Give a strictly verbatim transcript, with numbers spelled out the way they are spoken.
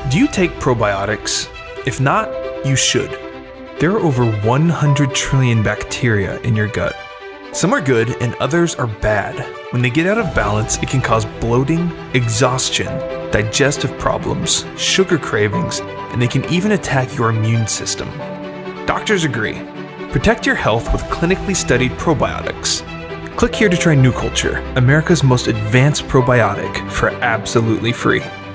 Do you take probiotics? If not, you should. There are over one hundred trillion bacteria in your gut. Some are good and others are bad. When they get out of balance, it can cause bloating, exhaustion, digestive problems, sugar cravings, and they can even attack your immune system. Doctors agree. Protect your health with clinically studied probiotics. Click here to try New Culture, America's most advanced probiotic, for absolutely free.